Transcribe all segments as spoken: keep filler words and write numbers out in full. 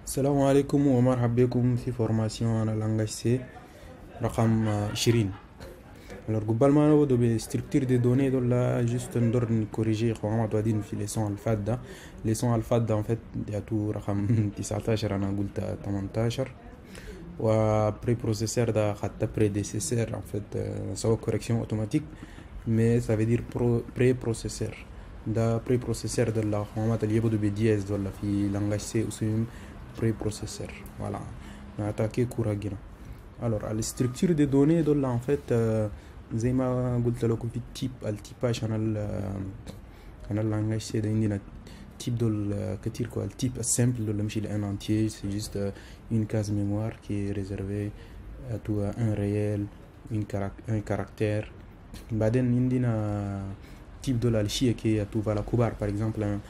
السلام عليكم ومرحبا بكم في فورماسيون على لانجاج سي رقم عشرين. Alors globalement on doit structure des données donc là juste ندور نكوريجي خوما بعدين في ليسون الفات ليسون الفات en fait يا تو رقم تسعتاشر انا قلت تمنتاشر و بري بروسيسور ده حتى prédécesseur en fait سواء correction automatique mais ça veut dire pré processeur ده بري بروسيسور ده لا خوما اللي يبدو بدياز ولا في لانجاج سي اسمه بري بروسيسور. voilà on a attaqué Kuragina. alors la structure des données donc là en fait زي ما قلت لكم في التيب التيباج انا انا اللانجاج سي ده عندنا تيب دول كتير كو التيب السامبل دول ماشي لان انتيي سي جوست une case mémoire qui est réservée à tout un réel une un caractère. بعدين عندنا تيب دول الشيء كي تو فالا كبار par exemple un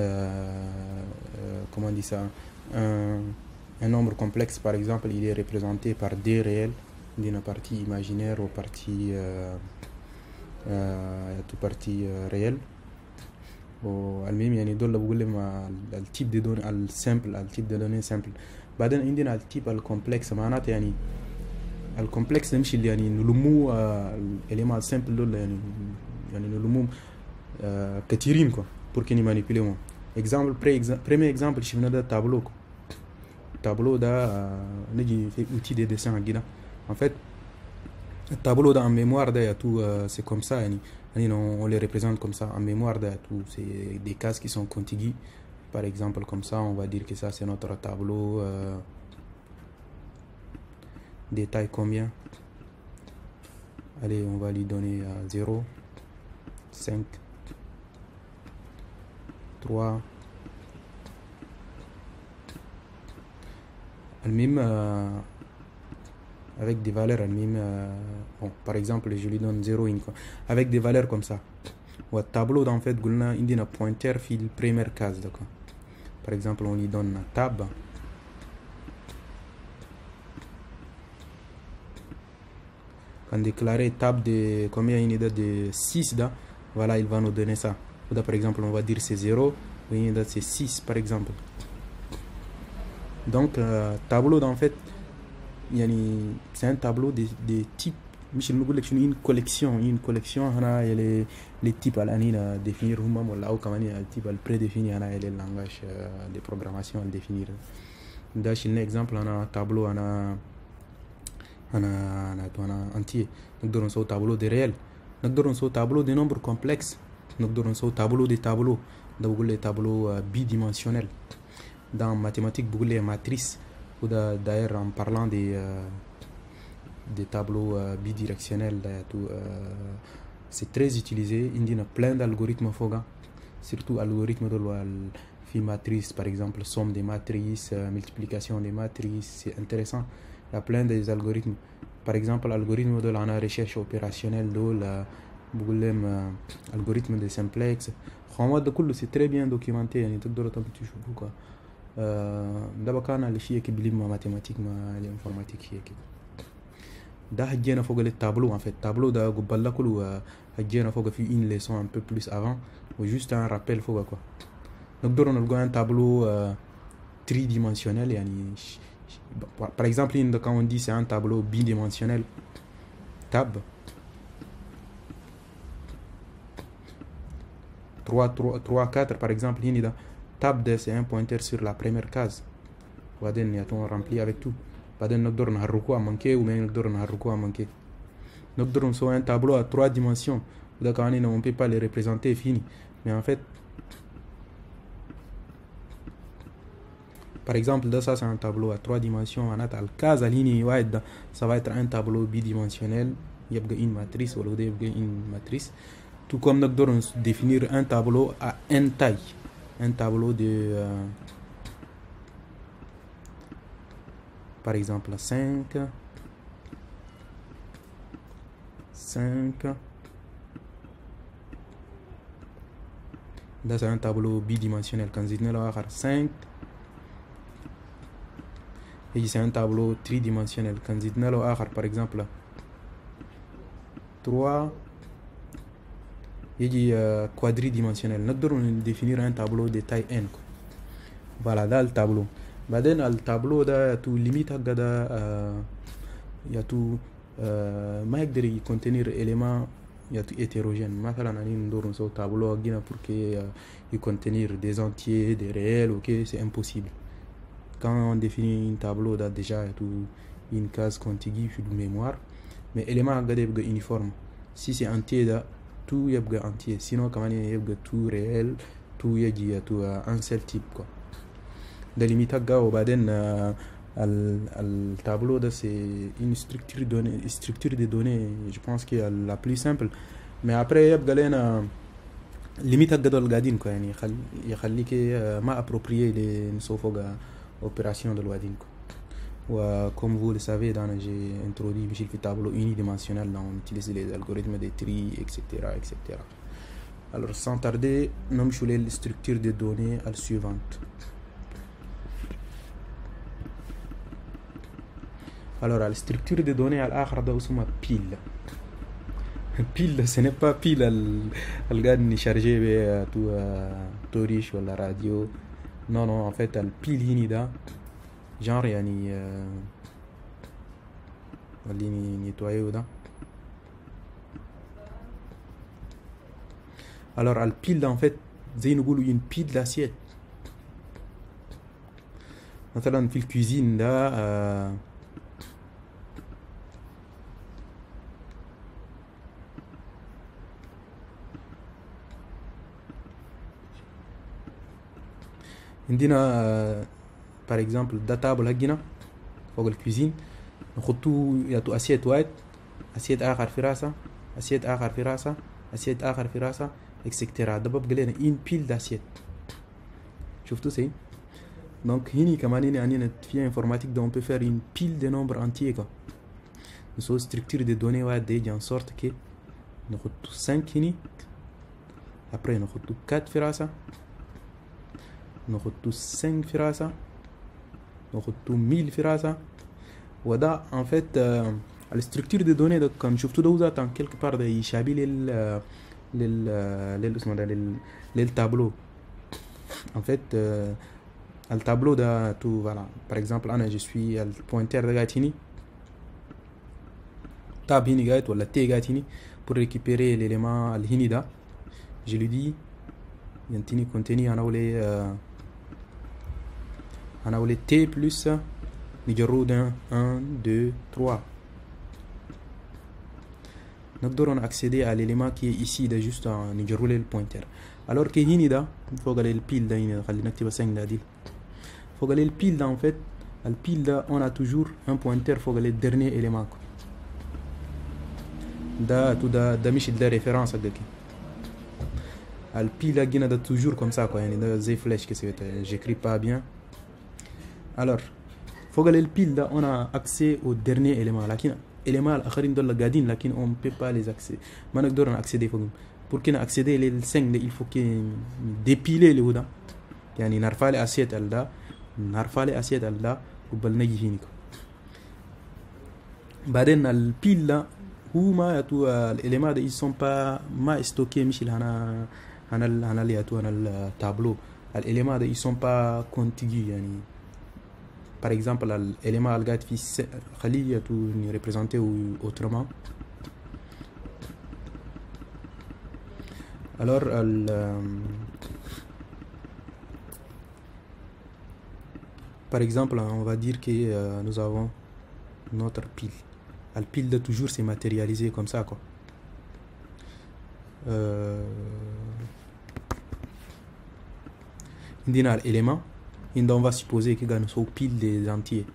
euh, comment on dit ça un, un nombre complexe par exemple il est représenté par des réels d'une partie imaginaire ou partie euh, euh, tout partie euh, réelle. والمهم يعني دول بقول لهم التيب دي دون السامبل التيب دي دوني سامبل. بعدين عندنا التيب الكومبلكس معناته يعني الكومبلكس نمشي اللي يعني نلمو الاليمنت السامبل دول يعني يعني نلمو كثيرين كو pour qu'ils manipulent. exemple premier exemple شفنا ده تابلو تابلو ده نجي في outil de dessin كده. en fait le tableau en mémoire de tout euh, c'est comme ça yani, yani on, on les représente comme ça en mémoire de tout, c'est des cases qui sont contiguës par exemple comme ça on va dire que ça c'est notre tableau euh, détail combien, allez on va lui donner euh, zéro cinq trois le même euh, avec des valeurs même euh, bon par exemple je lui donne zéro une quoi avec des valeurs comme ça. ou tableau en fait قلنا عندنا pointer في la première case d'accord. par exemple on lui donne tab quand déclarer tab de combien il est de six là, voilà il va nous donner ça. ou par exemple on va dire c'est zéro et c'est six par exemple. donc euh, tableau en fait يعني c'est un tableau de de type مش نقول لك شنو une collection une collection هنا les les types الاني définir هم ولا او كمان التيب البريديفيني هنا les langages de programmation à définir. ده شنو exemple انا tableau انا انا انا انا entier نقدر نسوي tableau de réel نقدر نسوي tableau de nombre complexe نقدر نسوي tableau de tableau. ده بقول لي tableau bidimensionnel. dans mathématiques بقول لي matrice. ou d'ailleurs en parlant des euh, des tableaux euh, bidirectionnels tout euh, c'est très utilisé. il y a plein d'algorithmes foga surtout algorithmes de la matrice par exemple somme des matrices euh, multiplication des matrices, c'est intéressant. il y a plein des algorithmes par exemple l'algorithme de la recherche opérationnelle de la بقولهم algorithme de simplex خامات ده كله c'est très bien documenté يعني تقدروا تشوفوه كده. ده بكان الشيء كي بليم ماتيماتيك ما الانفورماتيك هي كده. ده هجينا فوق التابلو en fait التابلو ده قبل لا كله هجينا فوق في une leçon un peu plus avant ou juste un rappel فوق quoi. نقدر نلقى un tableau tridimensionnel يعني par exemple quand on dit c'est un tableau bidimensionnel tab trois trois quatre par exemple هنا ده tab de c'est un pointer sur la première case وبعدين ياتون rempli avec tout. بعدين نقدر نحركوها منكي وما نقدر نحركوها منكي. نقدر نسوي un tableau à trois dimensions. وده كمان on peut pas les représenter fini mais en fait par exemple ده ça c'est un tableau à trois dimensions معناتها الكازة اللي واحد ده ça va être un tableau bidimensionnel يبقى une matrice ولا ده يبقى une matrice. tout comme نقدر définir un tableau à n taille un tableau de euh, par exemple cinq cinq. ده c'est un tableau bidimensionnel quand زدنا له آخر cinq. et c'est un tableau tridimensionnel quand زدنا له آخر par exemple trois. يجي quadridimensionnel. نقدر نديفينير un tableau de taille n. Voilà, ده التابلو. بعدين التابلو ده تو ليميت هكذا ده آه يا تو آه ما يقدر يكونتينير إليمان يا تو hétérogène. مثلا أني ندور نسوي تابلو هكذا pour que euh, il contenir des entiers des réels. Ok, c'est impossible. Quand on définit un tableau là déjà il y a tout une case contiguë sur la mémoire, mais élément هكذا يبقى uniforme. Si c'est entier là tout يبقى entier, sinon كمان يبقى tout réel tout يجي tout un seul type quoi. ده limite هكذا. وبعدين euh, le tableau ده c'est une structure de données, structure de données je pense que la plus simple. mais après يبقى لنا limite هكذا القاعدين كو يعني يخل يخليك ما approprié les نسوفوغا opération de القاعدين كو. و comme vous le savez dans j'ai introduit بشيل في tableau unidimensionnel là on utilise les algorithmes de tri etc etc. alors sans tarder نمشوا les structures de données à la suivante. Alors, la structure de données à l'autre, c'est une pile. Pile, ce n'est pas pile elle gagne chargé avec tout tout riche ou la radio. Non non, en fait, la pile inida genre yani اللي nettoyer ou da. Alors, la pile en fait, زي نقولوا une pile d'assiettes. مثلا في الcuisine là عندنا par exemple ده table هجينا فوق الكوزين نحطو ياتو اسيت واحد اسيت اخر في راسه اسيت اخر في راسه اسيت اخر في راسه اكسترا. ده ببقى لنا ان بيل داسيت. شفتوا سي دونك هني كمان هنا عندنا في انفورماتيك دون بو فير ان بيل دي نومبر انتيي كو نسو ستركتور دي دوني واحد دي ان سورت كي نحطو خمسة هني ابري نحطو أربعة في راسه نحطو خمسة في راسه نحطو مية في راسه. وده en fait la structure de données ده كم شفتوا ده ذات en quelque part ده يشابه لل لل لل اسمه ده لل للتابلو en fait le tableau ده tout voilà par exemple انا je suis le pointeur ده قاعد هني تاب هني قاعد ولا تي قاعد هني pour récupérer l'élément الهني ده je lui dis ينتني كونتيني انا ولي انا ولي تي بلس نجرود واحد اثنين ثلاثة. نقدر accéder à l'élément qui est ici ده juste نجرو له البوينتر. alors que هنا ده فوق البيل ده هنا خلينا نكتب خمسة ده دي فوق البيل ده en fait البيل ده on a toujours un pointeur فوق le dernier élément ده tout ده ده مش ده référence حقك البيل هنا ده toujours comme ça quoi يعني ده زي فلاش كده j'écris pas bien. alors فوق البيل ده on a accès au dernier élément لكن élément الآخرين دول قاعدين لكن on peut pas les accéder ما نقدر نaccéder فوقهم. pour que نaccéder لل cinq il faut que dépiler اللي هو ده يعني نرفع لي أسيت ال ده نرفع لي أسيت ال ده قبل نجي هنا. بعدين البيل ده هو ما يتو الإليمات ده ils sont pas ما stocké مش هنا هنا هنا اللي يتو هنا التابلو الإليمات ده ils sont pas contigus يعني par exemple l'élément القاعد في خليه يتو représenter autrement. alors ال par exemple on va dire que euh, nous avons notre pile. La pile de toujours c'est matérialisé comme ça quoi. Euh, عندنا l'élément on va supposer qu'il y a une pile des entiers.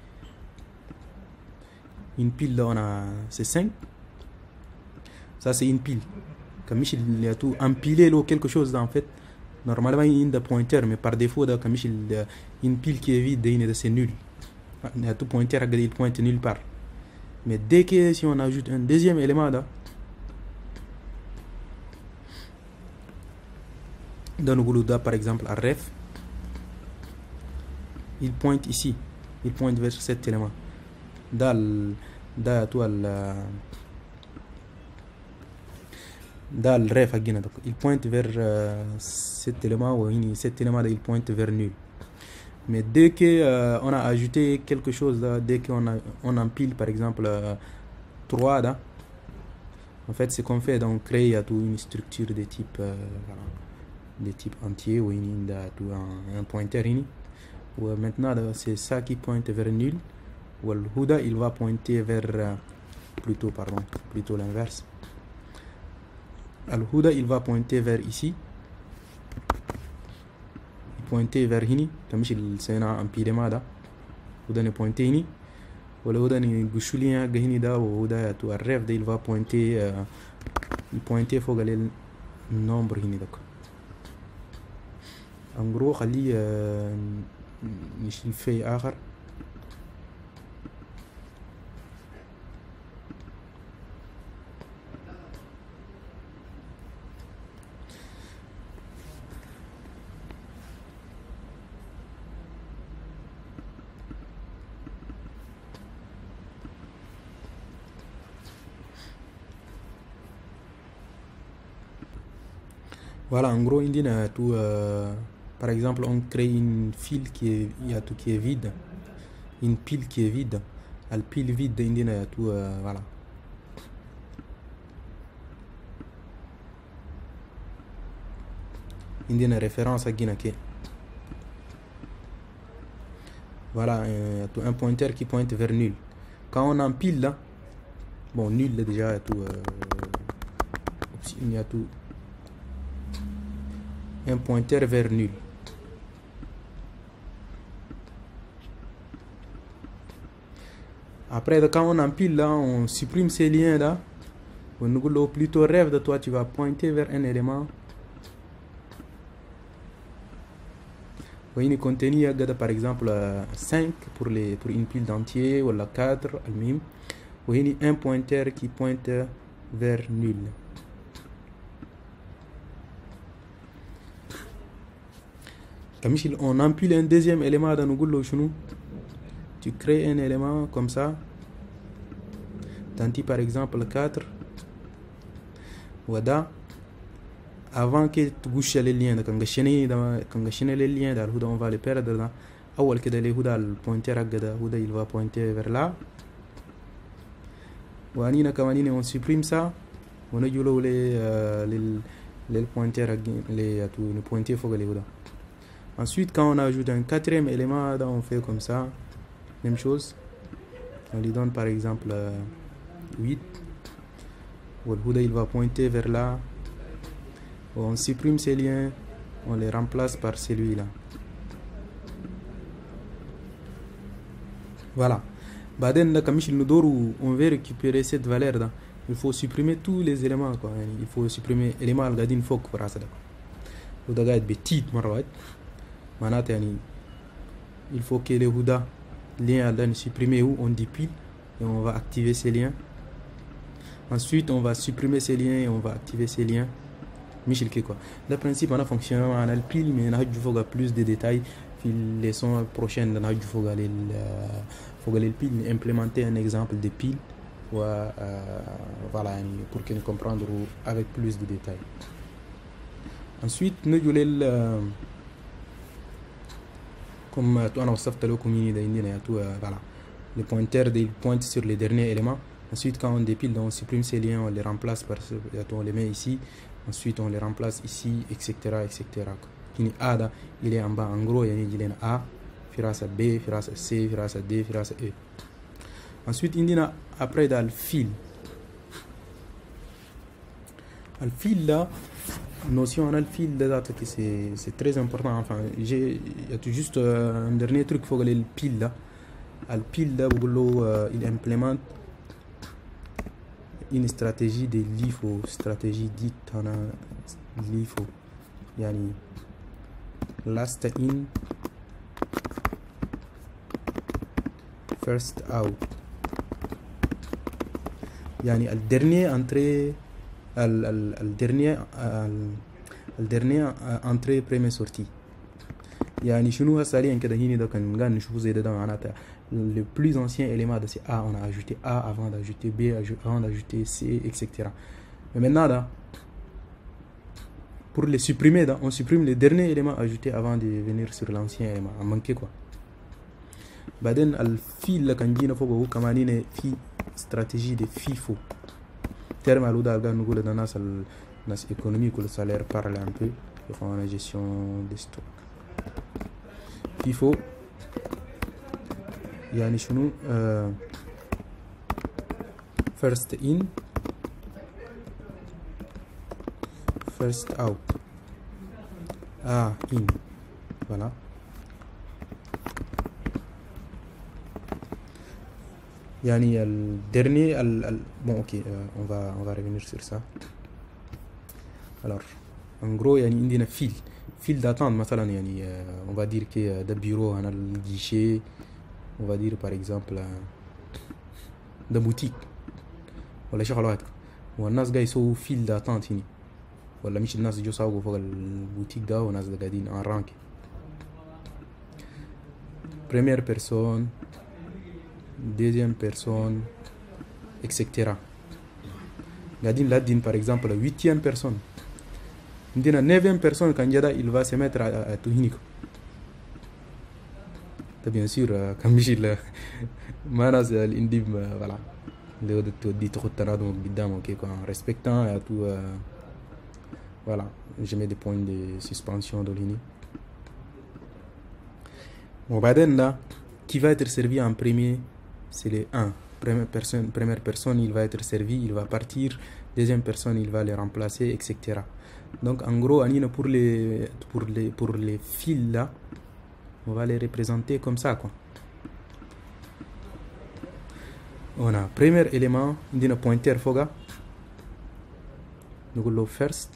Une pile là on a c'est cinq. Ça c'est une pile. Comme il y a tout empiler quelque chose là, en fait. Normalement il y a un pointeur mais par défaut là comme il une pile qui est vide c'est nul. Il y a tout pointeur il pointe nulle part. Mais dès que si on ajoute un deuxième élément là dans le boulot par exemple à ref il pointe ici, il pointe vers cet élément. Dans dans toi le dans le ref il pointe vers euh, cet élément ou cet élément il pointe vers nul. Mais dès que euh, on a ajouté quelque chose là, dès qu'on a on empile par exemple euh, trois là, en fait ce qu'on fait, donc on crée à tout une structure de type euh, voilà, de type entier ou une un, un pointeur ini. Ou maintenant c'est ça qui pointe vers nul. Ou le huda il va pointer vers euh, plutôt pardon plutôt l'inverse. Al huda il va pointer vers ici, pointer vers hini تمشي السينا امبيلي ماذا وده نبوينتي هني ولا وده نقشولي هني ده وده تو الريف ده il va pointer pointer فوق النمبر هني ده. en gros خليه نشيل في آخر. Voilà, en gros, il y a tout, euh, par exemple, on crée une file qui est, il y a tout qui est vide, une pile qui est vide. La pile vide, il y a tout, euh, voilà. Il y a une référence à Guinake. Voilà, euh, tout un pointeur qui pointe vers nul. Quand on empile là, bon, nul là, déjà, il y a tout, euh, il y a tout. Un pointeur vers nul. Après, quand on empile là, on supprime ces liens là. On plutôt rêve de toi, tu vas pointer vers un élément. Il contenu par exemple cinq pour, les, pour une pile d'entier ou la quatre. Il y a un pointeur qui pointe vers nul. On empile un deuxième élément dans le chenou. Tu crées un élément comme ça. Tanti par exemple quatre. Wada. Avant que tu bouches les liens, quand tu chaînes les liens, on va les perdre. Avant que le pointeur il va pointer vers là. On supprime ça. On a les les pointeurs les pointeurs faut les Ensuite, quand on ajoute un quatrième élément, on fait comme ça. Même chose. On lui donne par exemple euh, huit. Ou le il va pointer vers là. On supprime ces liens. On les remplace par celui-là. Voilà. Baden, on veut récupérer cette valeur là. Il faut supprimer tous les éléments. Quoi. Il faut supprimer l'élément al-gadin fok pour ça. Le daga est petit, marwat. Il faut que les huda liens là supprimer où on dépile et on va activer ces liens. Ensuite on va supprimer ces liens et on va activer ces liens. Michel quoi. Le principe on a fonctionné on a le pile mais on a plus de détails. Les leçons prochaines on a il faut aller faut aller le pile implémenter un exemple de pile ou euh, voilà pour que nous comprendre avec plus de détails. Ensuite nous allons comme on a observé voilà le pointeur il pointe sur les derniers éléments. Ensuite quand on dépile on supprime ces liens, on les remplace par on les met ici, ensuite on les remplace ici, etc, etc. A il est en bas, en gros il y a un A, firasa B, firasa C, firasa D, firasa E. Ensuite il y a après dans le fil le fil là notion en fil de date que c'est c'est très important. Enfin j'ai il y a juste euh, un dernier truc faut que le pile là le pile là euh, il implémente une stratégie de l'I F O, stratégie dite en l'I F O yani last in first out yani le dernier entrée le dernier le dernier entrée première sortie يعني شنو هسه كده هنا ده كان قاعد نشوفه زي ده معناتها le plus ancien élément de c'est A, on a ajouté A avant d'ajouter B avant d'ajouter C, etc. Mais maintenant là pour les supprimer, là, on supprime le dernier élément ajouté avant de venir sur l'ancien élément. A manqué quoi. Baden al fil la kanjina fo go kamani ne fi stratégie de FIFO. Terme à l'ouda alga nous dans nas al nas économie que le salaire parle un peu de la gestion des stocks. FIFO يعني شنو uh, first in first out. Ah, in. Voilà. Yani le dernier, al, al, bon ok, euh, on va on va revenir sur ça. Alors, en gros, il y a une file, file d'attente. مثلا, yani, euh, on va dire que euh, de bureau, on a le guichet. On va dire par exemple euh, de boutique. ولا شيء خلاص. والناس جاي يسووا file d'attente هنا. ولا مش الناس جو ساووا فوق البوتيك ده والناس قاعدين en rank. Première personne, deuxième personne, et cetera. Gadin Ladin par exemple la huitième personne. La neuvième personne quand il va se mettre à, à, à tout unique. Bien sûr, comme je le manas l'indib voilà. Le dit trop tard donc bidam ok quoi en respectant et tout euh, voilà, je mets des points de suspension de ligne. Bon baden là qui va être servi en premier c'est le un. Première personne, première personne, il va être servi, il va partir. Deuxième personne, il va les remplacer, et cetera. Donc, en gros, pour les, pour les, pour les fils là, on va les représenter comme ça, quoi. On a premier élément, on a pointer foga. Nous allons first.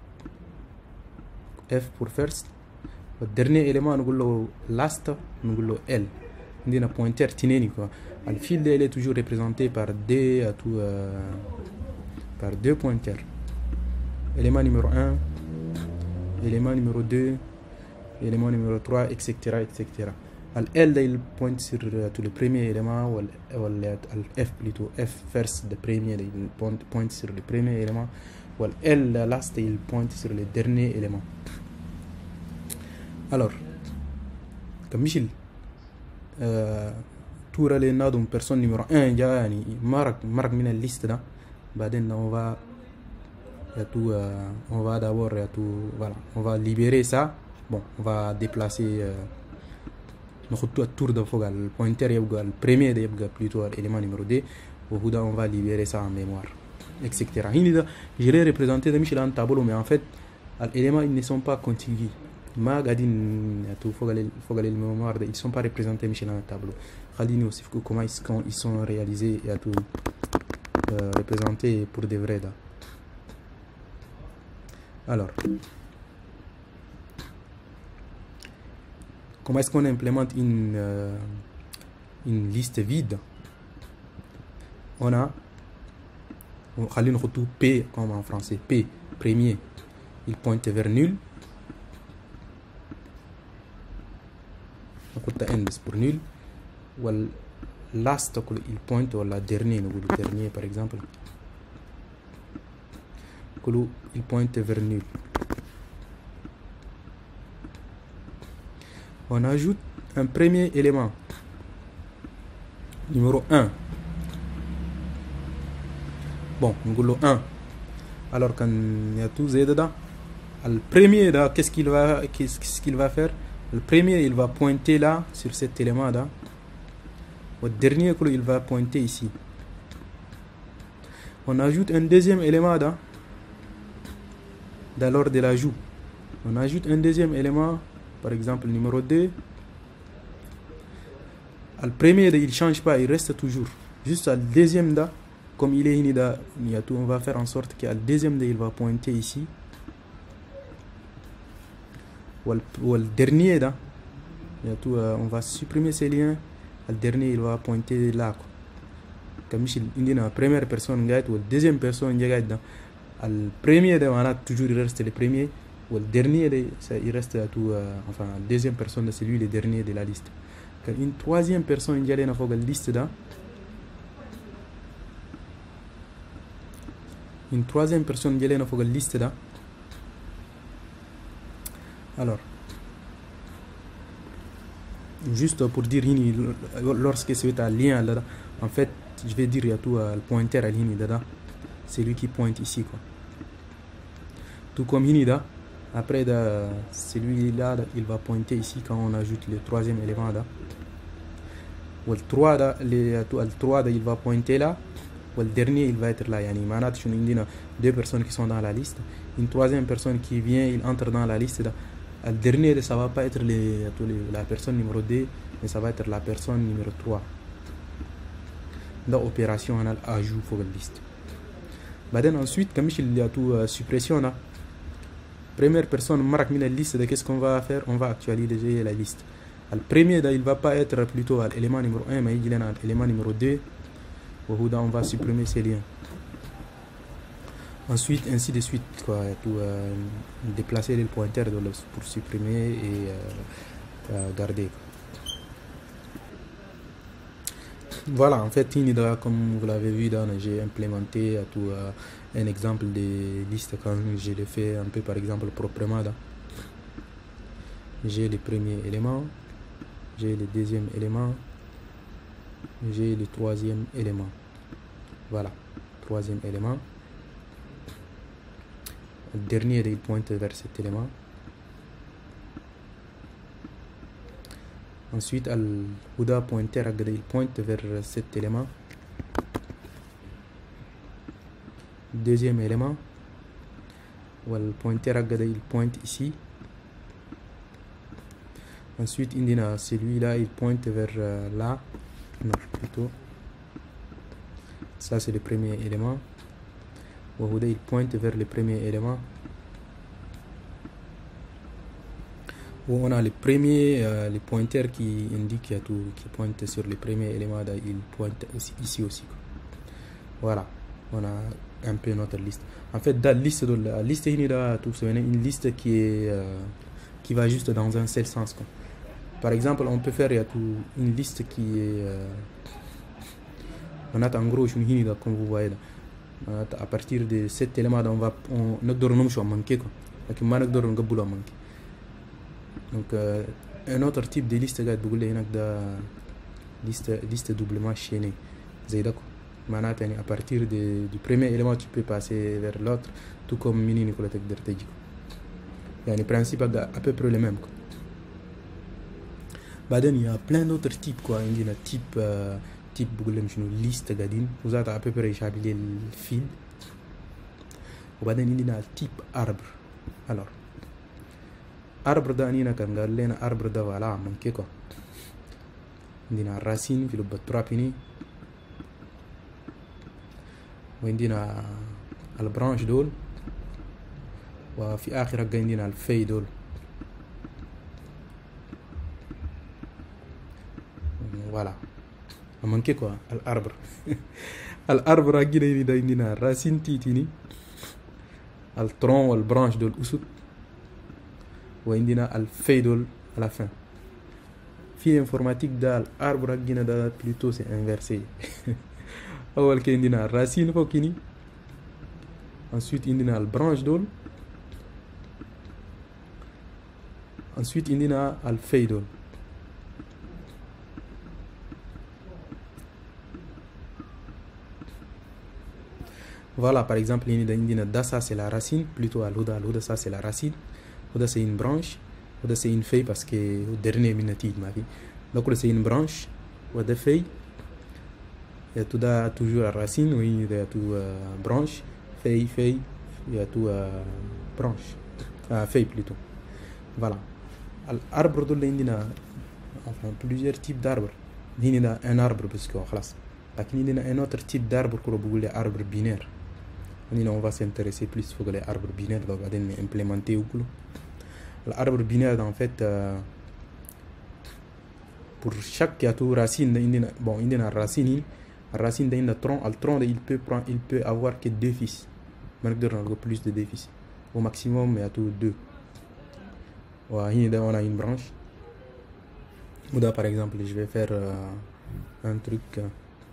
F pour first. Le dernier élément, nous allons last, nous allons L. On a pointer tineni, quoi. Le fil est toujours représenté par deux, à tout, euh, par deux pointeurs. Élément numéro un, élément numéro deux, élément numéro trois, et cetera et cetera. L il pointe sur euh, tout le premier élément, ou le F plutôt, F first le premier, il pointe sur le premier élément, ou L last il pointe sur le dernier élément. Alors, comme Michel, euh, tour aller na donc personne numéro un ja yani marque marque min liste là baden on va y a tout euh, on va d'abord y a tout voilà on va libérer ça bon on va déplacer notre tour de fogal le pointeur yabga le premier de yabga plutôt élément numéro deux au bout on va libérer ça en mémoire etc. Je l'ai représenté dans un tableau mais en fait les éléments ils ne sont pas contigus. Ma gadin tout fogal fogal le mémoire ils sont pas représentés Michel dans le tableau. Khadini aussi comment ils sont réalisés et à tout euh, représentés pour de vrai là. Alors comment est-ce qu'on implémente une euh, une liste vide? On a Khalin Khoutou P comme en français P premier il pointe vers nul. N pour nul. Ou last il pointe ou la dernier le dernier par exemple il pointe vers nul. On ajoute un premier élément numéro un. Bon nous le un alors quand il y a tout Z dedans le premier là qu'est-ce qu'il va qu'est-ce qu'il va faire? Le premier il va pointer là sur cet élément là. Au dernier il va pointer ici. On ajoute un deuxième élément là dans l'ordre de l'ajout. On ajoute un deuxième élément par exemple numéro deux. Le premier il ne change pas, il reste toujours. Juste le deuxième là comme il est ici là, on va faire en sorte que le deuxième là il va pointer ici. Ou le dernier là tout, euh, on va supprimer ces liens. Le dernier il va pointer là quoi. Comme si il la première personne gagne ou la deuxième personne gagne dans le premier de on a toujours il reste le premier ou le dernier de, ça, il reste à tout euh, enfin la deuxième personne c'est lui le dernier de la liste. Quand une troisième personne gagne dans la liste là une troisième personne gagne dans la liste là Alors, juste pour dire hini, lorsque c'est un lien là, en fait, je vais dire à tout le pointeur à l'hini là, c'est lui qui pointe ici quoi. Tout comme hini là, après celui-là, il va pointer ici quand on ajoute le troisième élément là. Ou le trois là, le trois il va pointer là. Ou le dernier il va être là. Yani, manat, deux personnes qui sont dans la liste. Une troisième personne qui vient, il entre dans la liste là. Le dernier, ça va pas être les, la personne numéro deux, mais ça va être la personne numéro trois. Dans l'opération, on a l'ajout pour la liste. Bah, ensuite, comme il y a tout euh, suppression là, première personne marque la liste de qu'est-ce qu'on va faire, on va actualiser la liste. Le premier, là, il va pas être plutôt à l'élément numéro un, mais il est à l'élément numéro deux. On va supprimer ces liens. Ensuite, ainsi de suite, quoi, tout, euh, déplacer les pointeurs pour supprimer et euh, euh, garder. Voilà, en fait, comme vous l'avez vu, j'ai implémenté tout, euh, un exemple de liste quand je l'ai fait un peu, par exemple, proprement. J'ai le premier élément, j'ai le deuxième élément, j'ai le troisième élément. Voilà, troisième élément. Le dernier, il pointe vers cet élément. Ensuite, le pointeur il pointe vers cet élément. Deuxième élément. Le pointeur il pointe ici. Ensuite, celui-là, il pointe vers là. Non, plutôt. Ça, c'est le premier élément. Il pointe vers le premier élément. Où on a le premier, euh, le pointeur qui indique tout, qui pointe sur le premier élément, là, il pointe aussi, ici aussi. Voilà, on a un peu notre liste. En fait, dans la liste, de la liste, il y a tout, une liste qui est, euh, qui va juste dans un seul sens, quoi. Par exemple, on peut faire tout, une liste qui est, euh, on a en gros, comme vous voyez là. À partir de cet élément, on va on ne manquer quoi. Donc euh, un autre type de liste قاعد بقول لي هناك ده liste liste doublement chaînée زي ده معناتها يعني à partir de, du premier élément tu peux passer vers l'autre tout comme mini نقول تقدر تجي يعني principe à peu près le même quoi. بعدين il y a plein d'autres types quoi. عندنا type euh, type بقول لهم شنو liste قاعدين وذات à peu près يشابه لي الفيل. وبعدين عندنا type arbre. alors arbre ده أنينا كان قال لنا arbre ده ولا من كيكو عندنا الراسين في لب الترابيني وعندنا البرانش دول وفي آخر حاجة عندنا الفي دول. voilà من كيكو الاربر الاربر هجينا ده عندنا الراسين تيتيني الترون والبرانش دول أسود وعندنا الفي دول à la fin. في انفورماتيك ده الاربر هجينا ده بلوتو سي انفيرسي. اول كي عندنا الراسين فوقيني ensuite عندنا البرانش دول ensuite عندنا الفي دول. Voilà, par exemple, da ça c'est la racine, plutôt à l'ouda, l'ouda ça c'est la racine, l'ouda c'est une branche, l'ouda c'est une feuille parce que le dernier minute de ma vie. Donc c'est une branche, l'ouda feuille, il y a tout da, toujours la racine, oui, il y a tout euh, branche, feuille, feuille, il y a tout euh, branche, euh, feuille plutôt. Voilà. L'arbre de l'indina, enfin plusieurs types d'arbres. Il y a un arbre parce que خلاص. لكن il y a un autre type d'arbre qu'on appelle l'arbre binaire. On va s'intéresser plus sur les arbres binaires, donc on va implémenter ou quoi. L'arbre binaire, en fait, euh, pour chaque racine, bon, il y a une racine, la racine d'un tronc, le tronc, il peut prendre, il peut avoir que deux fils. Maintenant, plus de deux fils. Au maximum, il y a tout deux. Ouais, on a une branche. Ou là, par exemple, je vais faire euh, un truc. Euh,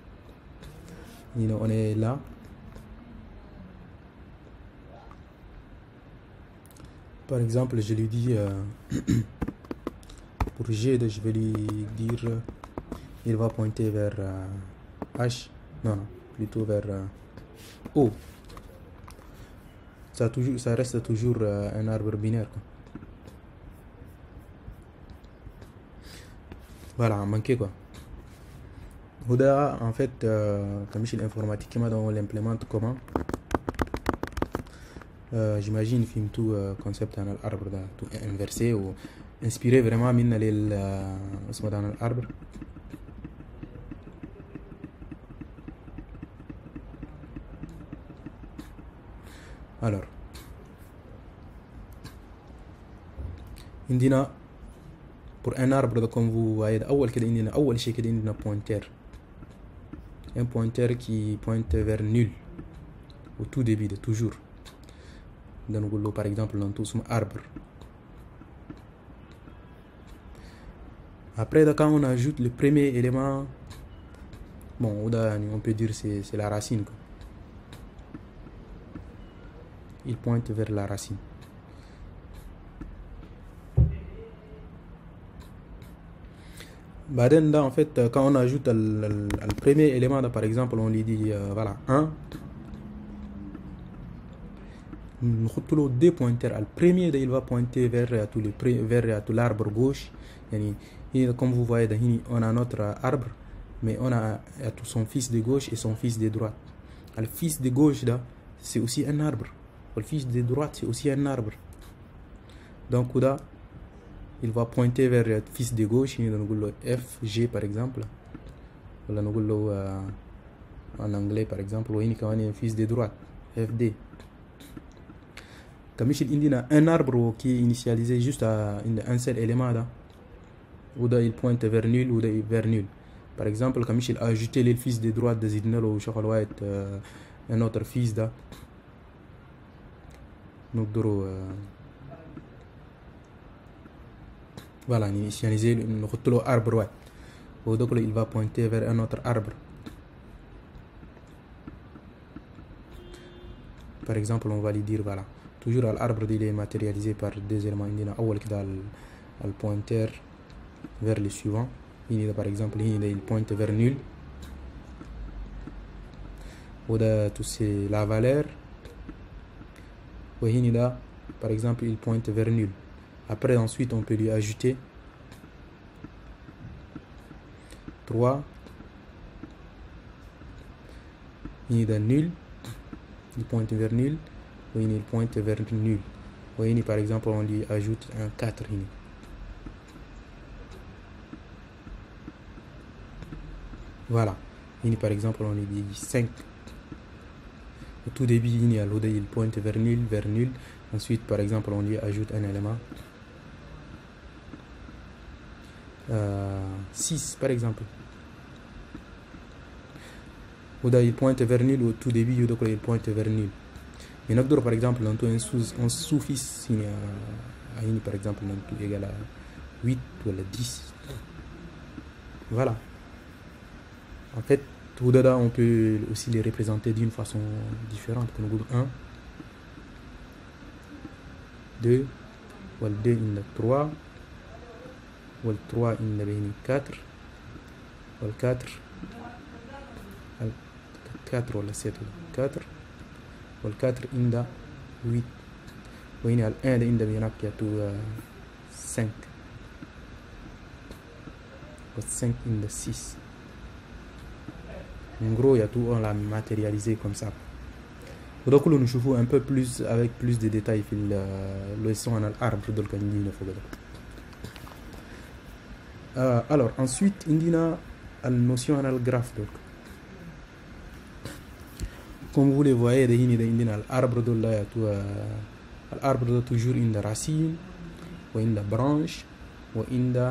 on est là. Par exemple, je lui dis euh, pour G, je vais lui dire euh, il va pointer vers euh, H, non, non, plutôt vers euh, O. Ça, toujours, ça reste toujours euh, un arbre binaire, quoi. Voilà, manqué quoi. Huda, en fait, euh, comme je suis l'informatique, on l'implémente comment? Euh, j'imagine film tout euh, concept dans l'arbre tout inversé ou inspiré vraiment من لل اسمه dans l'arbre. Alors عندنا pour un arbre comme vous voyez أول كده عندنا أول شيء كده عندنا pointeur, un pointeur qui pointe vers nul au tout début de toujours. Donc par exemple dans tout son arbre. Après quand on ajoute le premier élément, bon on peut dire c'est c'est la racine quoi. Il pointe vers la racine. Bah là, en fait, quand on ajoute le, le, le premier élément, là, par exemple, on lui dit euh, voilà un. Nous avons deux pointeurs. Le premier, il va pointer vers tout le vers tout l'arbre gauche. Et comme vous voyez, on a notre arbre, mais on a tout son fils de gauche et son fils de droite. Le fils de gauche là, c'est aussi un arbre. Le fils de droite, c'est aussi un arbre. Donc là, il va pointer vers le fils de gauche, F, G par exemple. En anglais par exemple, on a un fils de droite, F, D. Comme il y a un arbre qui est initialisé juste à un seul élément, là, où il pointe vers nul ou vers nul. Par exemple, comme il a ajouté le fils de droite de Zidnel ou Chocolate, euh, un autre fils là. Donc, euh, voilà, initialiser le arbre, ouais. Donc, il va pointer vers un autre arbre. Par exemple, on va lui dire voilà. Toujours l'arbre il est matérialisé par deux éléments. Il y a le pointeur vers le suivant. Il y a par exemple il pointe vers nul. Ou c'est la valeur. Ou il a par exemple il pointe vers nul. Après ensuite on peut lui ajouter trois. Il y a nul. Il pointe vers nul. Il pointe vers nul. Voyez, par exemple, on lui ajoute un quatre. Voilà. Par exemple, on lui dit cinq. Au tout début, il pointe vers nul, vers nul. Ensuite, par exemple, on lui ajoute un élément. Euh, six, par exemple. Il pointe vers nul au tout début, il pointe vers nul. Mais nous par exemple, un sous-fils, par exemple, égal à huit ou à dix. Voilà. En fait, tout dedans, on peut aussi les représenter d'une façon différente. un, deux, ou deux, il trois, ou trois, il quatre, ou quatre, quatre, ou sept, quatre. Le quatre inda huit. Ou il y a un inda qui a tout cinq. Le cinq inda six. En gros, il y a tout, on l'a matérialisé comme ça. Donc, nous nous un peu plus avec plus de détails le son à l'arbre de l'Kandine. Euh, alors, ensuite, il y a la notion à graphe. Comme vous le voyez, l'arbre l'arbre toujours une racine, ou une branche, ou une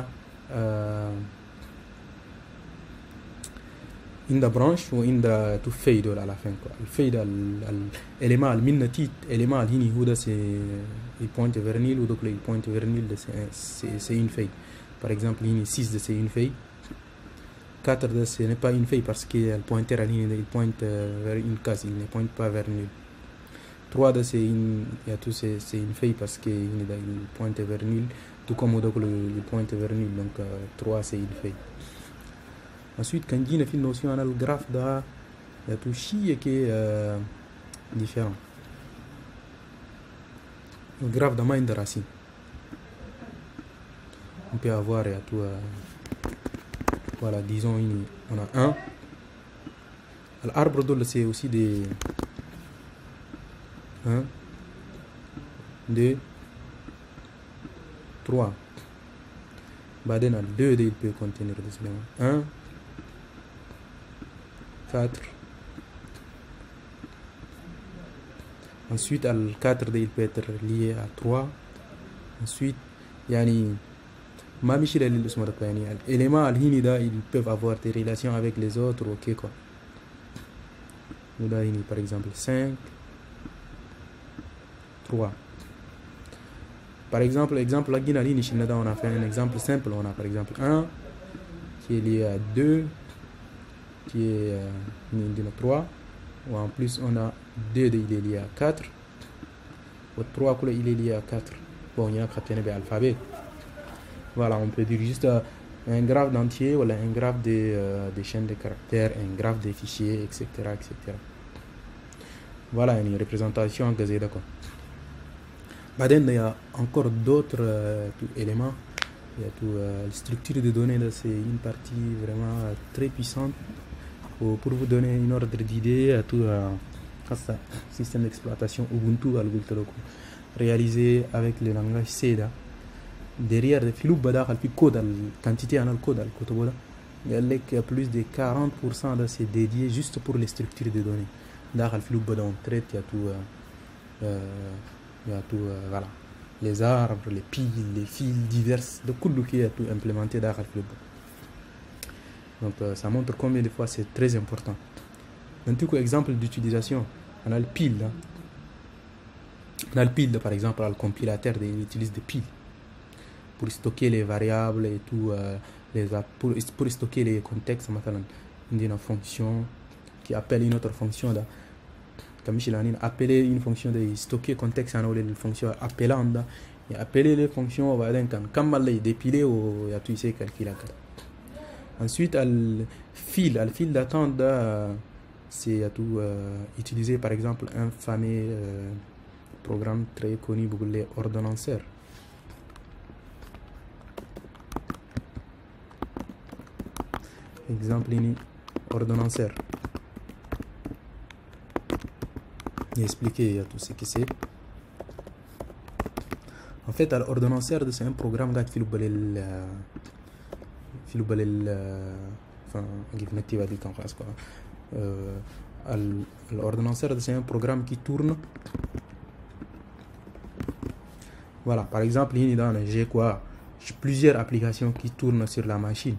une branche, ou une tout feuille à la fin. Le feuille, l'élément, le minute, l'élément, il pointe vers nul, ou donc il pointe vers nul, c'est une feuille. Par exemple, six, c'est une feuille. quatre, ce n'est pas une feuille parce que le pointeur il pointe vers une case, il ne pointe pas vers nul. trois da c'est une il y a tout c'est c'est une feuille parce que il pointe vers nul, tout comme au le, le pointe vers nul, donc euh, trois c'est une feuille. Ensuite quand il y a une notion on a le graphe da il y a tout chi qui est euh, différent. Le graphe de main de racine. On peut avoir il y a tout euh, voilà, disons une, on a un. L'arbre d'eau c'est aussi des un, deux, trois. Baden à deux il peut contenir des éléments. un, quatre. Ensuite, le quatre il peut être lié à trois. Ensuite, yani, ma michel les éléments ils peuvent avoir des relations avec les autres, ok quoi. Par exemple cinq, trois. Par exemple, exemple là, on a fait un exemple simple. On a par exemple un qui est lié à deux, qui est euh, trois. Ou en plus, on a deux, il est lié à quatre. Ou trois, il est lié à quatre. Bon, il y a un alphabet. Voilà, on peut dire juste euh, un graphe d'entier, ou un graphe des, euh, des chaînes de caractères, un graphe des fichiers, et cetera et cetera. Voilà une représentation en gazé d'accord. Il y a encore d'autres euh, éléments. Il y a tout, euh, la structure de données, c'est une partie vraiment euh, très puissante. Pour, pour vous donner une ordre d'idée, à tout euh, système d'exploitation Ubuntu réalisé avec le langage C. Derrière le filou bada le code la quantité en code al il y a plus de quarante pour cent de c'est dédié juste pour les structures de données. Dans le filou bada on traite il y a tout euh, il y a tout euh, voilà les arbres, les piles, les fils divers de tout qui est tout implémenté dans le filou. Donc euh, ça montre combien de fois c'est très important. Un tout exemple d'utilisation, on a le pile là. On a le pile par exemple, le compilateur il utilise des piles pour stocker les variables et tout, euh, les, pour, pour stocker les contextes. Maintenant, il y a une fonction qui appelle une autre fonction. Là. Comme je l'ai appelé une fonction de stocker contexte, on a une fonction appelante. Et appeler les fonctions, on va dire quand on les dépiler, il y a tout ici calculé. Ensuite, le fil, le fil d'attente, c'est à tout euh, utiliser par exemple un fameux euh, programme très connu, les ordonnanceurs. Exemple ini ordonnanceur. Il expliqué tout ce que c'est. En fait, l'ordonnanceur c'est un programme qui fait le في البال enfin qui va dire en France quoi. Euh, l'ordonnanceur c'est un programme qui tourne. Voilà, par exemple, j'ai quoi? J'ai plusieurs applications qui tournent sur la machine.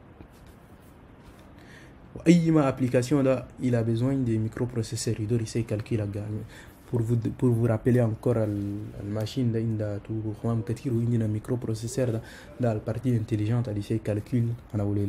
Une application là, il a besoin de microprocesseurs. Il doit essayer de calculer pour vous pour vous rappeler encore la machine là, il a tout comme petit ou une microprocesseur là, dans la partie intelligente, il essaie calcul on a voulu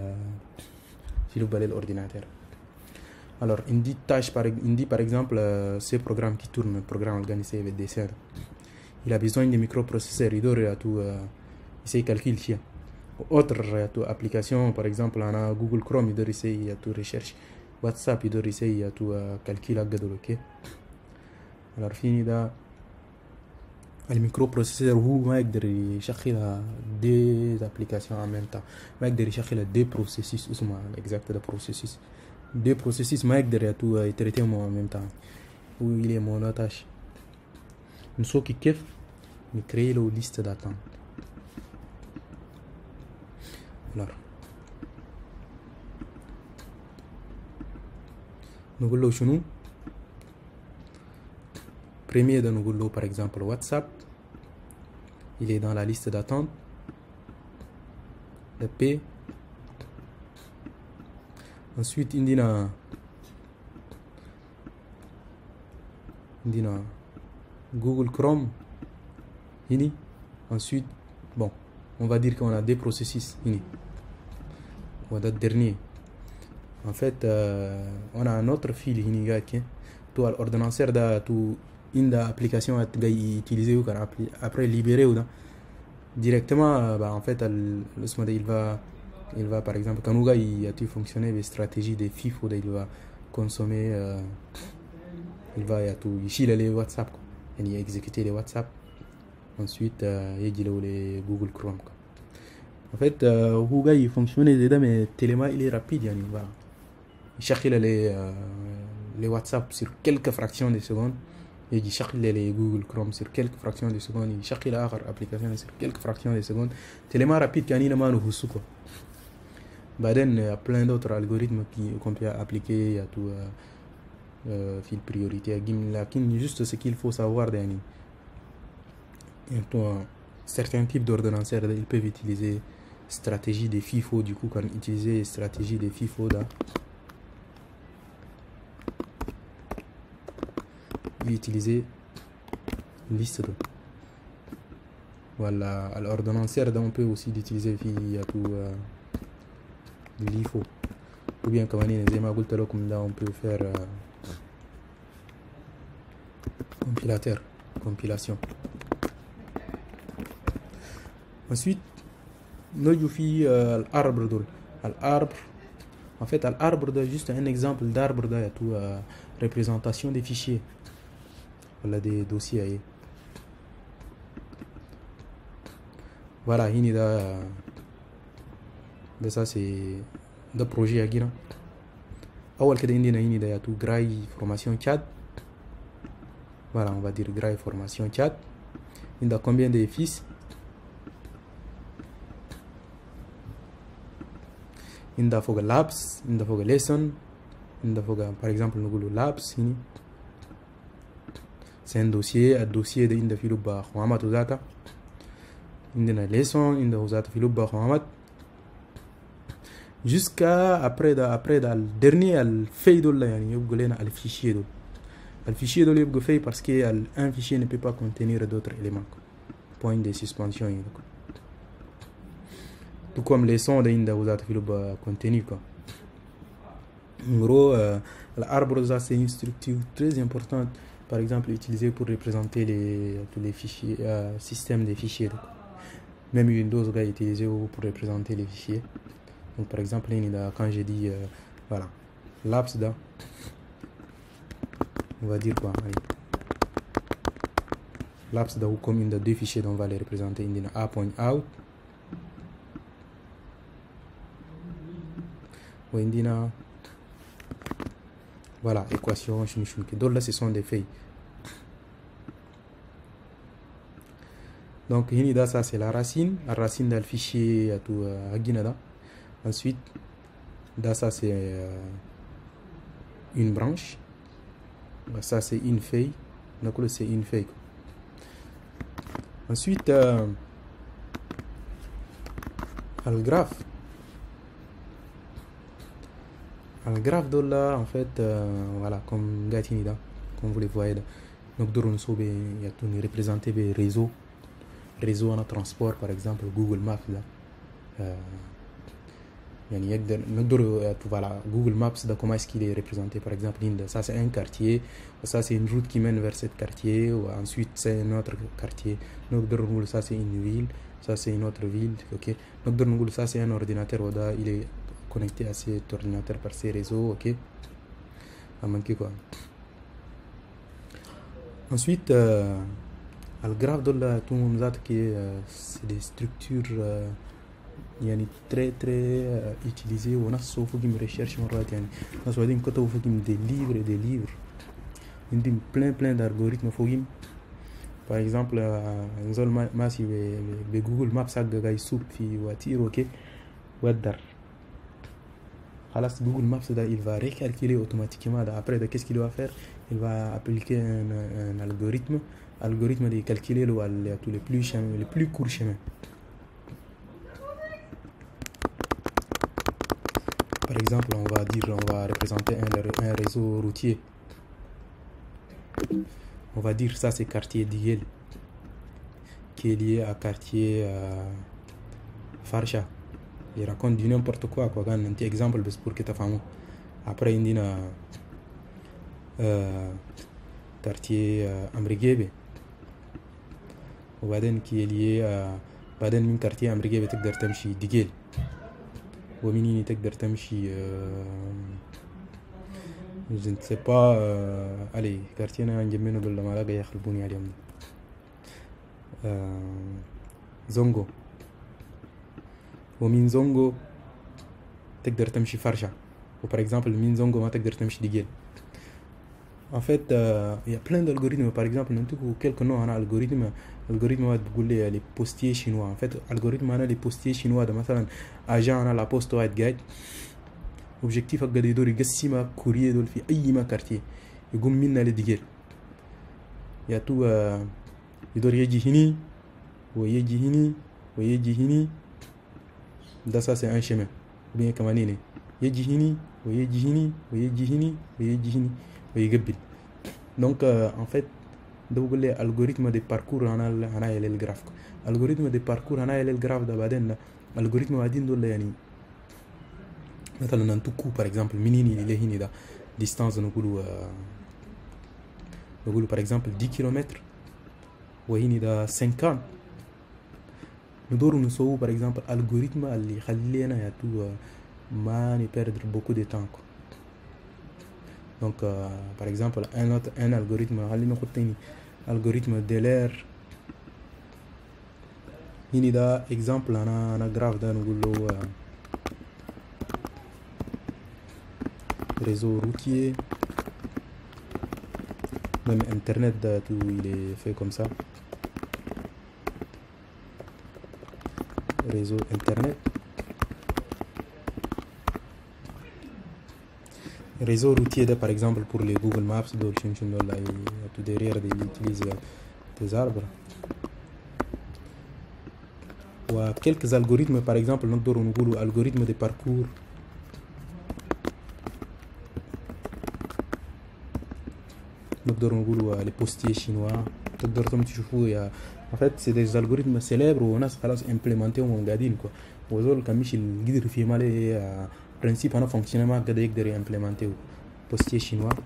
le l'ordinateur. Alors, il dit tâche par il dit par exemple euh, ce programme qui tourne, le programme organisé avec des serres. Il a besoin de microprocesseurs. Il doit tout euh, essayer de calculer chien. Autre application, par exemple, on a Google Chrome, il doit essayer à tout recherche. WhatsApp, il doit essayer à tout calculer à gadol, ok. Alors, fini là. Le microprocesseur, où il doit chercher deux applications en même temps. Il doit chercher deux processus, exact de processus. Deux processus, il doit tout traiter en même temps. Où il est mon tâche. Une chose qui kiffe, il crée la liste d'attente. Alors, nous voulons chez nous. Premier de nous voulons par exemple WhatsApp. Il est dans la liste d'attente. Le P. Ensuite, il dit na, il dit na Google Chrome. Il dit. Ensuite, bon, on va dire qu'on a deux processus. Il dit. On a le dernier. En fait, euh, on a un autre fil qui est tout l'ordonnanceur da tout une application à utiliser ou après libérer ou directement bah, en fait elle, il va il va par exemple quand nous il a tout fonctionné les stratégies des FIFO il va consommer euh, il va y a tout ici les WhatsApp quoi. Il va exécuter les WhatsApp ensuite euh, il y a les Google Chrome quoi. En fait Huga euh, il fonctionne déjà mais tellement il est rapide yani voilà. Il cherche les euh, les WhatsApp sur quelques fractions de secondes. Il cherche les Google Chrome sur quelques fractions de secondes. Il cherche les applications sur quelques fractions de secondes. Tellement rapide qu'il y a un peu quoi. Baden, il y a plein d'autres algorithmes qu'on peut appliquer. Il y a tout euh, euh, fil priorité. Juste ce qu'il faut savoir, il y a certains types d'ordonnanceurs, ils peuvent utiliser stratégie de FIFO. Du coup, quand utiliser stratégie de FIFO, là, utiliser liste de voilà à l'ordonnanceur on peut aussi l'utiliser via tout euh, l'I F O ou bien comme on peut faire euh, compilateur compilation. Ensuite nous avons euh, l'arbre l'arbre en fait l'arbre juste un exemple d'arbre il y a tout euh, représentation des fichiers. Voilà des dossiers. Voilà, il y a de ça c'est de projet à Guinée. Awal que d'indien il y a tout Gray formation chat. Voilà, on va dire Gray formation chat. Il y a combien de fils? Il y a foga labs, il y a foga lesson, il y a foga par exemple nous labs ici. C'est un dossier, un dossier de Inda Filouba Mohamed Ouzata. Inda leçon, Inda Ouzata Filouba Mohamed. Jusqu'à après, après le dernier fait de la le fichier. Le fichier de le fait parce qu'un fichier ne peut pas contenir d'autres éléments. Point de suspension. Tout comme les sons de Inda Ouzata Filouba contenu. En gros, euh, l'arbre c'est une structure très importante. Par exemple, utilisé pour représenter les, tous les fichiers, euh, systèmes des fichiers. Donc. Même Windows est utilisé pour représenter les fichiers. Donc, par exemple, quand j'ai dit, euh, voilà, labs, on va dire quoi? Labs, comme il y a deux fichiers, on va les représenter. Il y a a.out. Ou il y a voilà, équation, donc là ce sont des feuilles. Donc ici ça c'est la racine, la racine dans le fichier à tout à Guinada. Ensuite, là ça c'est euh, une branche, ça c'est une feuille, donc là c'est une feuille. Ensuite, euh, le graphe. Le graphe de là, en fait, euh, voilà, comme Gatinida, comme vous le voyez, donc il y a tout représenté des réseaux, réseaux en transport, par exemple Google Maps là. Euh, il y a voilà, Google Maps, comment est-ce qu'il est représenté, par exemple, ça c'est un quartier, ça c'est une route qui mène vers ce quartier, ou ensuite c'est un autre quartier, donc ça c'est une ville, ça c'est une autre ville, ok. Donc ça c'est un ordinateur, il est connecté à cet ordinateur par ces réseaux, ok. À manquer quoi. Ensuite, euh, le graphe de la tout le monde qui euh, c'est des structures euh, yani très très euh, utilisées. On a sauf qui me recherche mon droit yani. On a dit que tu faut des livres et des livres. Il y a plein plein d'algorithmes faut par exemple euh, zol ma si be Google Maps ça gay soup fi voiture, ok. Wadar Google Maps il va recalculer automatiquement après de qu'est-ce qu'il va faire, il va appliquer un, un algorithme algorithme de calculer le, le, tous les plus chemins, les plus courts chemins. Par exemple, on va dire on va représenter un, un réseau routier, on va dire ça c'est quartier Diel qui est lié à quartier euh, Farsha. Il raconte du n'importe quoi, quoi. Un petit exemple pour que tu fasses. Après, il dit euh, quartier Amrigebe وبعدين كي اللي بعدين من quartier Amrigebe تقدر تمشي ديجيل ومن هنا تقدر تمشي je ne sais pas euh, allez quartier أنا نجمعنا ولا ما لاقي يخربوني عليهم زونغو ومن زونغو تقدر تمشي فرشة و par exemple من زونغو ما تقدر تمشي ديجيل. En fait, il euh, y a plein d'algorithmes. Par exemple, nous avons quelques noms. On a l'algorithme, l'algorithme les postiers chinois. En fait, l'algorithme on a les postiers chinois. Donc, مثلا agent on a la poste واحد قاعد. Objectif أقدر يدور يقسم كورية دول في أي ما quartier. يقوم منا لديجيل. يا تو يدور يجي هني ويجي هني ويجي هني. ده ça c'est un chemin. Bien كمان هنا يجي هني ويجي هني ويجي هني ويجي هني. ويقبل. Donc euh, en fait بقول لي algorithme de parcours أنا أنا اللي الجراف algorithme de parcours أنا اللي الجراف ده بعدين algorithme بعدين دول يعني مثلا نتوكو par exemple منين اللي هني ده distance نقوله نقوله par exemple dix kilomètres وهني ده cinquante ندور نسوي par exemple algorithme اللي يخلينا ياتو ما نبردر beaucoup de temps quoi. Donc, euh, par exemple, un autre un algorithme, algorithme de l'air. Il y a exemple, on a grave dans le réseau routier. Même Internet, tout, il est fait comme ça. Réseau Internet. Réseau routier par exemple pour les Google Maps دول شنو شنو là tout derrière ils utilisent des arbres و quelques algorithmes par exemple نقدر نقولوا algorithme de parcours نقدر نقولوا les postiers chinois تقدروا تشوفوا يا en fait c'est des algorithmes célèbres وناس خلاص implémentés قاعدين كو وزول كان مش القدر في ماله principe أنا fonctionnement قد يقدر implémenter postier chinois.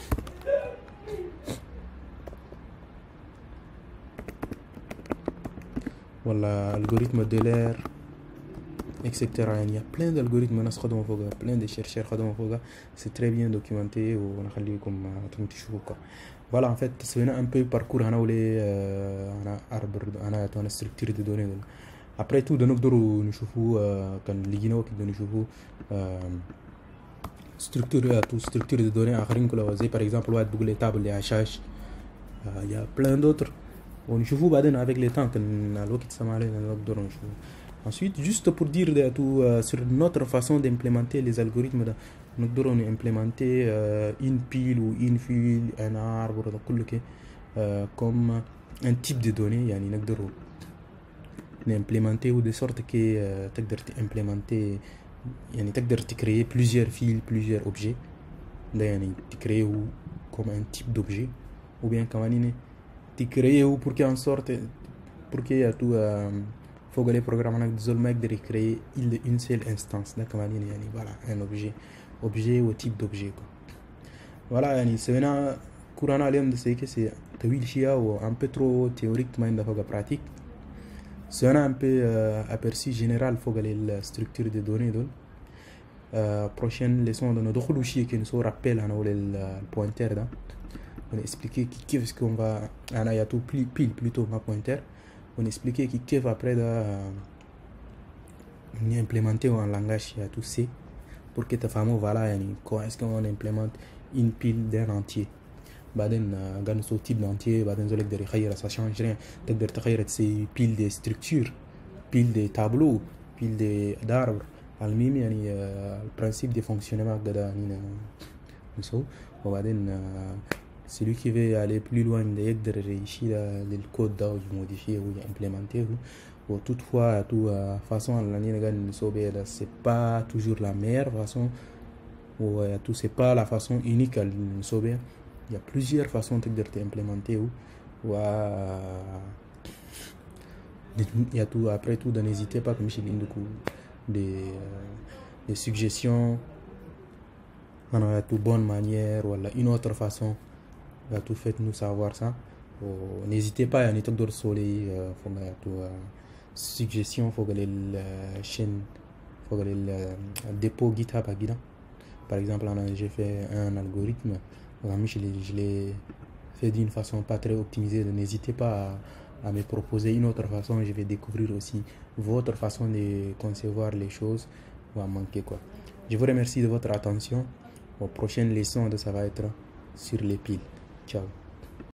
ولا algorithme de l'air et cetera. يعني il y a plein d'algorithmes ناس خدموا فوقها plein de chercheurs خدموا فوقها c'est très bien documenté ونخليكم تشوفوها. Voilà en fait c'est un peu parcours أنا ولي أنا arbre أنا أنا structure de données. Après tout, نقدروا نشوفوا كان لقينا وقت نشوفوا structure tout structure de données آخرين كلها زي par exemple واحد بقول لي table de hachage. Il y a plein d'autres. ونشوفوا بعدين avec le temps كان الوقت سمع علينا نقدر نشوفوا. Ensuite, juste pour dire de tout euh, sur notre façon d'implémenter les algorithmes, nous devons implémenter euh, une pile ou une file, un arbre, euh, comme un type de données. Yani, nous devons l'implémenter ou de sorte que euh, tu peux implémenter, yani, tu peux créer plusieurs files, plusieurs objets. Yani, tu créer comme un type d'objet, ou bien comme tu créer pour qu'en sorte, pour qu'il y ait tout. Euh, faut que les programmes de créer une seule instance d'accord voilà un objet objet ou type d'objet voilà c'est maintenant courant à l'homme de ce que c'est ou un peu trop théorique mais il pratique c'est un peu euh, aperçu général faut que la structure de données donc euh, prochaine leçon de notre dossier qui nous rappelle le pointeur là on expliquer qu'est-ce qu'on va il y a tout pile plutôt ma pointeur on expliquait qu'il après de euh, implémenter en langage à tout C pour que ta femme voilà comment est-ce qu'on implémente une pile d'un entier بعدين قالوا سو type d'entier بعدين زول يقدر يغير ça change rien تقدر تغير سي pile de structure pile de tableau pile de d'arbres المهم يعني البرانسيب دي فونكسيونمون قاعد نسوي وبعدين celui qui veut aller plus loin يقدر يشيل للكود ده ويموديفيه ويمبلمنتيه ou toutefois tout façon l'année قاعد نسوي بها c'est pas toujours la meilleure façon ou tout c'est pas la façon unique à نسوي بها il y a plusieurs façons تقدر تimplémenter ou il y a tout après tout n'hésitez pas comme je dis des des suggestions on a tout bonne manière ou une autre façon bah, tout faites-nous savoir ça. Oh, n'hésitez pas à nous donner soleil, euh, faut que tu suggestion, faut que la chaîne, faut que le dépôt GitHub à Guida. Par exemple, j'ai fait un algorithme, je l'ai, je l'ai fait d'une façon pas très optimisée. N'hésitez pas à, à me proposer une autre façon. Je vais découvrir aussi votre façon de concevoir les choses. Va manquer quoi. Je vous remercie de votre attention. Aux prochaines leçons, ça va être sur les piles. Ciao.